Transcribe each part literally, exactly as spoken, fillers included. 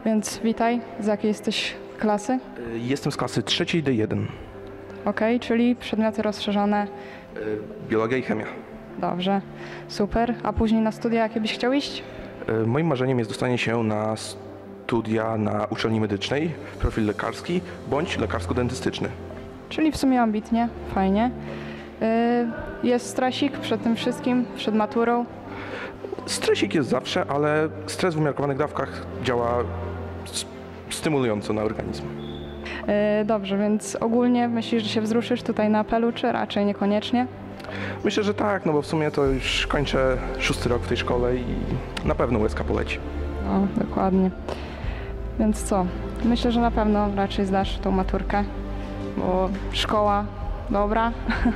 Więc witaj, z jakiej jesteś klasy? Jestem z klasy trzeciej D jeden. Okej, czyli przedmioty rozszerzone. Biologia i chemia. Dobrze, super. A później na studia jakie byś chciał iść? Moim marzeniem jest dostanie się na studia na uczelni medycznej, profil lekarski bądź lekarsko-dentystyczny. Czyli w sumie ambitnie, fajnie. Jest stresik przed tym wszystkim, przed maturą? Stresik jest zawsze, ale stres w umiarkowanych dawkach działa stymulująco na organizm. Dobrze, więc ogólnie myślisz, że się wzruszysz tutaj na apelu, czy raczej niekoniecznie? Myślę, że tak, no bo w sumie to już kończę szósty rok w tej szkole i na pewno łezka poleci. No, dokładnie. Więc co? Myślę, że na pewno raczej zdasz tą maturkę, bo szkoła dobra.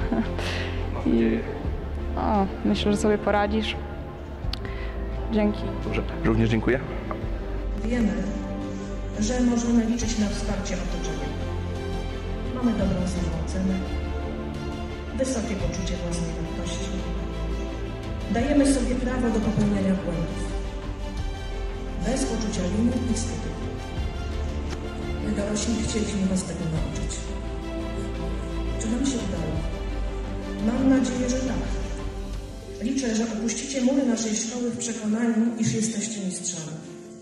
I o, myślę, że sobie poradzisz. Dzięki. Dobrze, również dziękuję. Wiemy, że możemy liczyć na wsparcie otoczenia. Mamy dobrą samoocenę, wysokie poczucie własnej wartości. Dajemy sobie prawo do popełniania błędów, bez poczucia winy i wstydu. My dorośli chcieliśmy was tego nauczyć. Czy nam się udało? Mam nadzieję, że tak. Liczę, że opuścicie mury naszej szkoły w przekonaniu, iż jesteście mistrzami.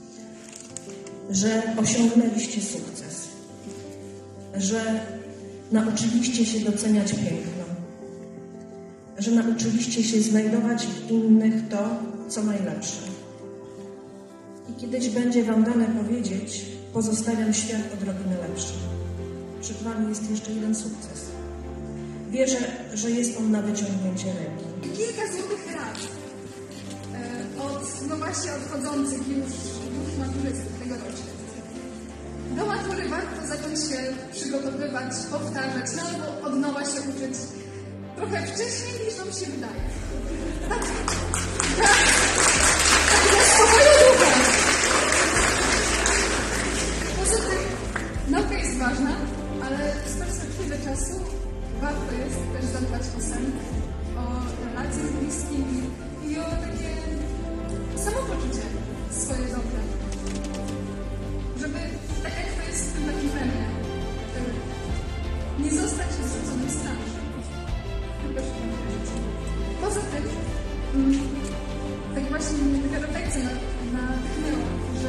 Że osiągnęliście sukces. Że nauczyliście się doceniać piękno. Że nauczyliście się znajdować w innych to, co najlepsze. I kiedyś będzie wam dane powiedzieć, pozostawiam świat odrobinę lepszy. Przed wami jest jeszcze jeden sukces. Wierzę, że jest on na wyciągnięcie ręki. Kilka złotych rad e, od, no właśnie, odchodzących już, już maturzystów tegorocznych. Do matury warto zacząć się przygotowywać, powtarzać, no albo od nowa się uczyć trochę wcześniej, niż wam się wydaje. Tak, tak, tak za swoją duchę. Poza tym nauka jest ważna, ale z perspektywy czasu warto jest też zadbać o sen, o relacje z bliskimi i o takie samopoczucie swoje dobre. Żeby, tak jak to jest w tym takim memie, nie zostać wrzuconym strażem. Poza tym, tak właśnie mnie taka refleksja natchnęła, że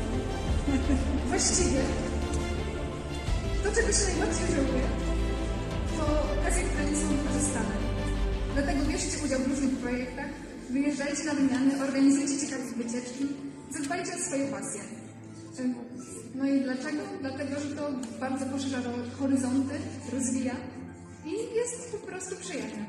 właściwie to, czego się najbardziej żałuję, to okazje, które nie są wykorzystane. Dlatego bierzcie udział w różnych projektach, wyjeżdżajcie na wymiany, organizujcie ciekawe wycieczki, zadbajcie o swoje pasje. No i dlaczego? Dlatego, że to bardzo poszerza horyzonty, rozwija i jest po prostu przyjemne.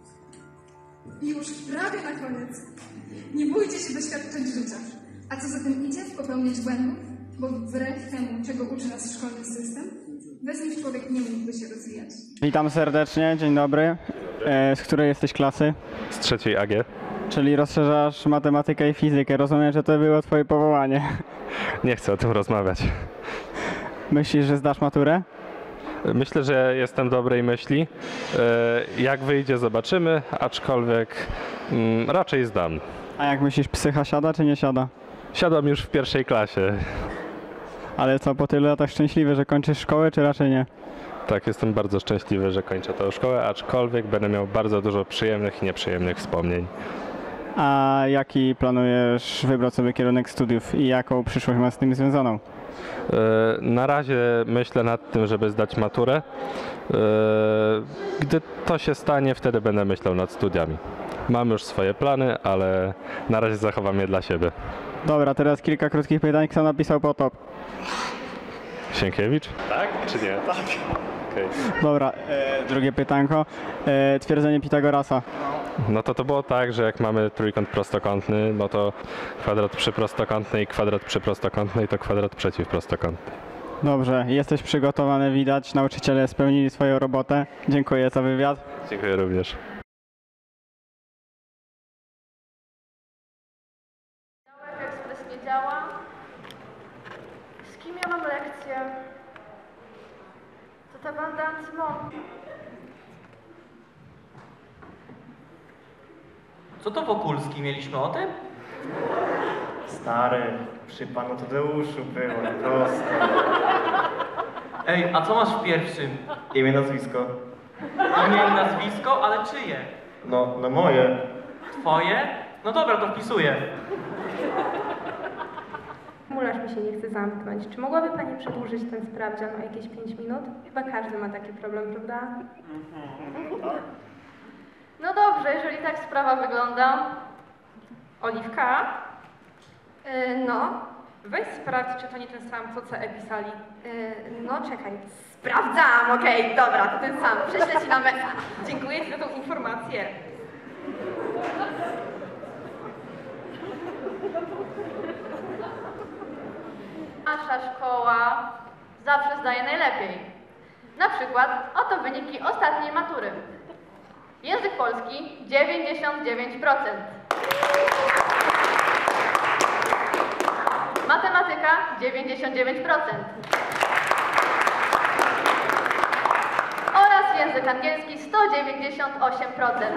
I już prawie na koniec. Nie bójcie się doświadczać życia. A co za tym idzie? Popełniać błędów, bo wbrew temu, czego uczy nas szkolny system, bez nich człowiek nie mógłby się rozwijać. Witam serdecznie, dzień dobry. E, z której jesteś klasy? Z trzeciej A G. Czyli rozszerzasz matematykę i fizykę. Rozumiem, że to było twoje powołanie. Nie chcę o tym rozmawiać. Myślisz, że zdasz maturę? Myślę, że jestem dobrej myśli. E, jak wyjdzie, zobaczymy, aczkolwiek mm, raczej zdam. A jak myślisz, psycha siada czy nie siada? Siadam już w pierwszej klasie. Ale co, po tylu latach szczęśliwy, że kończysz szkołę, czy raczej nie? Tak, jestem bardzo szczęśliwy, że kończę tę szkołę, aczkolwiek będę miał bardzo dużo przyjemnych i nieprzyjemnych wspomnień. A jaki planujesz wybrać sobie kierunek studiów i jaką przyszłość masz z tym związaną? E, na razie myślę nad tym, żeby zdać maturę. E, gdy to się stanie, wtedy będę myślał nad studiami. Mam już swoje plany, ale na razie zachowam je dla siebie. Dobra, teraz kilka krótkich pytań. Kto napisał potop? Sienkiewicz? Tak czy nie? Tak. Okay. Dobra, e, drugie pytanko. E, twierdzenie Pitagorasa. No to to było tak, że jak mamy trójkąt prostokątny, no to kwadrat przyprostokątny i kwadrat przyprostokątny i to kwadrat przeciwprostokątny. Dobrze, jesteś przygotowany, widać. Nauczyciele spełnili swoją robotę. Dziękuję za wywiad. Dziękuję również. Ekspres nie działa. Z kim ja mam lekcję? To ta banda Antymon. Co to Wokulski? Mieliśmy o tym? Stary, przy panu Tadeuszu było, prosto. Ej, a co masz w pierwszym? Imię, nazwisko. Imię i nazwisko, ale czyje? No, no moje. Twoje? No dobra, to wpisuję. Formularz mi się nie chce zamknąć. Czy mogłaby Pani przedłużyć ten sprawdzian o jakieś pięć minut? Chyba każdy ma taki problem, prawda? No dobrze, jeżeli tak sprawa wygląda. Oliwka? Yy, no, Weź sprawdź, czy to nie ten sam, co C E pisali. yy, no czekaj. Sprawdzam, okej, dobra, to ten sam. Prześlę ci na mesa. Dziękuję Ci za tą informację. Nasza szkoła zawsze zdaje najlepiej. Na przykład oto wyniki ostatniej matury. Język polski dziewięćdziesiąt dziewięć procent. Matematyka dziewięćdziesiąt dziewięć procent. Oraz język angielski sto dziewięćdziesiąt osiem procent.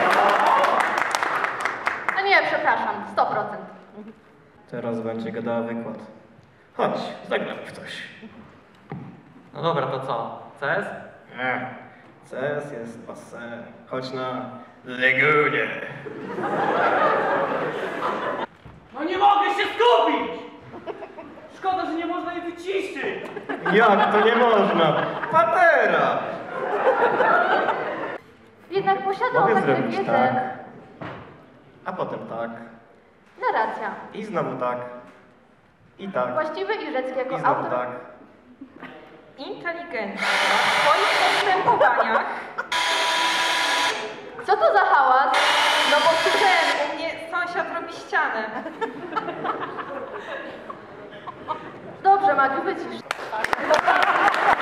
A nie, przepraszam, sto procent. Teraz będzie gadała wykład. Chodź, zagram w coś. No dobra, to co? C S? Ech, C S jest passé. Chodź na Legunie. No nie mogę się skupić! Szkoda, że nie można jej wyciszyć! Jak to nie można? Patera! Jednak posiada Mogę on taką zrobić wiedzę. tak. A potem tak. Narracja. I znowu tak. I tak. Właściwy i rzeckiego I znowu autor. tak. Inteligencja w swoich postępowaniach. Co to za hałas? No bo słyszałem, u mnie sąsiad robi ścianę. Dobrze, Madziu, wycisz.